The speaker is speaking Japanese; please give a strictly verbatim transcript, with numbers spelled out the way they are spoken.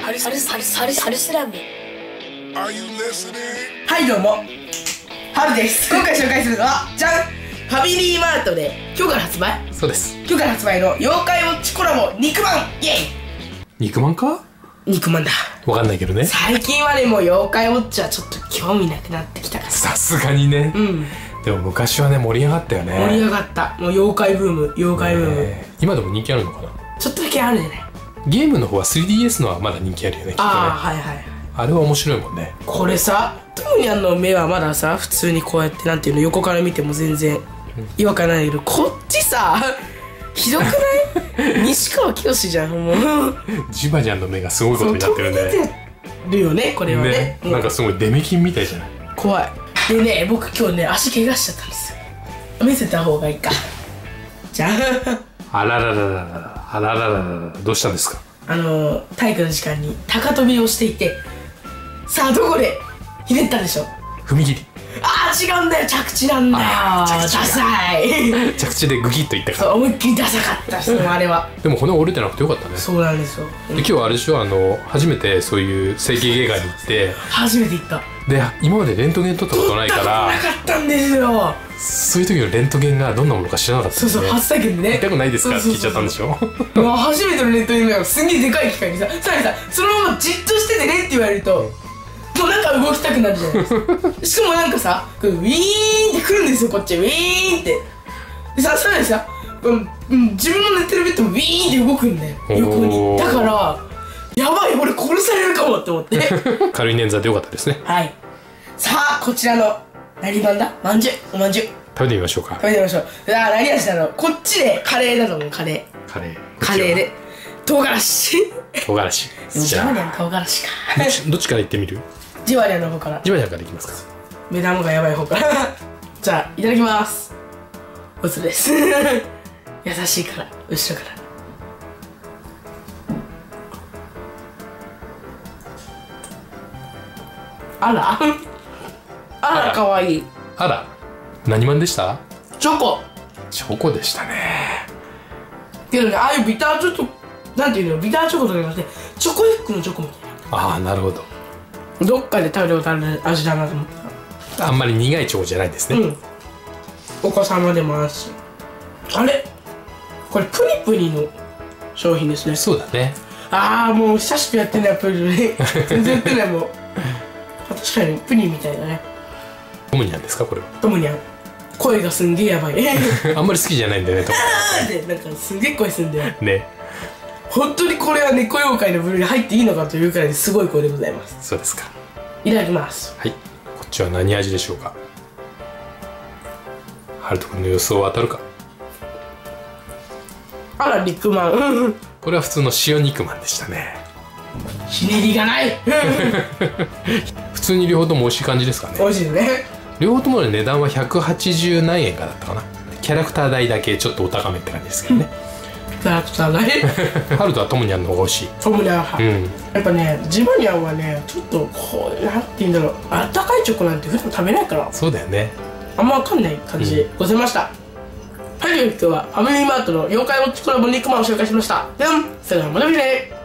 サルサルサルサルサルスラム。 はいどうも、ハルです。今回紹介するのはじゃん、ファミリーマートで今日から発売。 そうです。 今日から発売の妖怪ウォッチコラボ肉まん。イエイ。 肉まんか？ 肉まんだ。 わかんないけどね。 最近はね、もう妖怪ウォッチはちょっと興味なくなってきたから。 さすがにね。 うん。 でも昔はね、盛り上がったよね。 盛り上がった。もう妖怪ブーム、妖怪ブーム、 ね、今でも人気あるのかな？ ちょっとだけあるじゃない。 ゲームの方は スリーディーエス のはまだ人気あるよね、きっとね。 ああ、はいはい。 あれは面白いもんね。 これさ、トムニャンの目はまださ、普通にこうやってなんていうの、横から見ても全然違和感ないけど、こっちさ、ひどくない西川きよしじゃん、もう。 ジバニャンの目がすごいことになってるね。 飛び出てるよね、これはね。 ね、なんかすごいデメキンみたいじゃない。 怖い。でね、僕今日ね、足怪我しちゃったんですよ。見せた方がいいか。じゃん。 あらららららあららららどうしたんですか？ あの体育の時間に高跳びをしていて、さあどこでひねったでしょ？ 踏み切り。 ああ違うんだよ、着地なんだよ。ダサい。 着地でグギッといったから。 そう、思いっきりダサかったそのあれは。 でも骨折れてなくてよかったね。 そうなんですよ。 で今日はあれでしょ、あの初めてそういう整形外科に行って。 初めて行った。 で今までレントゲン撮ったことないから。 撮ったことなかったんですよ。 そういう時のレントゲンがどんなものか知らなかったんですね。 そうそう、初体験でね。 痛くないですかって聞いちゃったんでしょ。 もう初めてのレントゲンがすんげえでかい機械にさ、さらにさ、そのままじっとしててねって言われると、もうなんか動きたくなるじゃないですか。しかもなんかさ、ウィーンってくるんですよ、こっち。ウィーンって。でさ、さらにさ、うん、うん、自分の寝てるベッドもウィーンって動くんだよ、横に。だから、やばい、俺殺されるかもって思って。 軽い捻挫でよかったですね。 はい。さあ、こちらの、何まんだ？まんじゅう、おまんじゅう。 食べてみましょうか。 食べてみましょう。さあ、何味だろう。こっちでカレーだと思う、カレー。 カレー。 カレーで。唐辛子。 唐辛子。 ジバニャン唐辛子か。 どっち、どっちからいってみる？ ジバニャンの方から。 ジバニャンからいきますか。 目玉がやばい方から。じゃあ、いただきます。おつです。優しいから、後ろから。あらあら、かわいい。 あら、何マンでした？ チョコ。 チョコでしたね。 けどね、ああいうビターチョコ、なんていうの、ビターチョコとかじゃなくて、チョコエッグのチョコみたいな。 ああ、なるほど。 どっかで食べたことある味だなと思った。 あんまり苦いチョコじゃないですね。 うん。お子様でもあるし。あれこれプニプニの商品ですね。 そうだね。 ああ、もう久しくやってないプニプニ。全然やってないもう。確かにプニみたいだね。 トムニャンですかこれは？ トムニャン。声がすんげえやばい。 あんまり好きじゃないんだよね。トムニャンってなんかすんげえ声すんだよ。 ね。 本当にこれは猫妖怪の部類に入っていいのかというくらいすごい声でございます。 そうですか。 いただきます。 はい。こっちは何味でしょうか。ハルト君の予想は当たるか。 あら、肉まん。 これは普通の塩肉まんでしたね。 ひねりがない。 普通に両方とも美味しい感じですかね。 美味しいですね。 両方ともの値段はひゃくはちじゅう何円かだったかな。キャラクター代だけちょっとお高めって感じですけどね。 キャラクター代。 ハルトはトムニャンの方が美味しい。 トムニャン派。 うん。 やっぱね、ジバニャンはね、ちょっとこう、なんて言うんだろう、あったかいチョコなんて普段食べないから、 そうだよね。 あんまわかんない感じでございました。はい、今日はファミリーマートの妖怪ウォッチコラボ肉まんを紹介しました。では、それではまた見てね。